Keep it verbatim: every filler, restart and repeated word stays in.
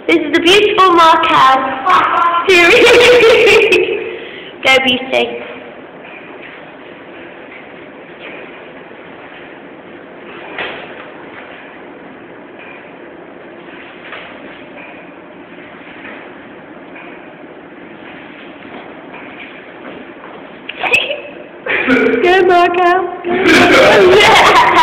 This is the beautiful Markel. Go, Beauty. Go, Markel. Go.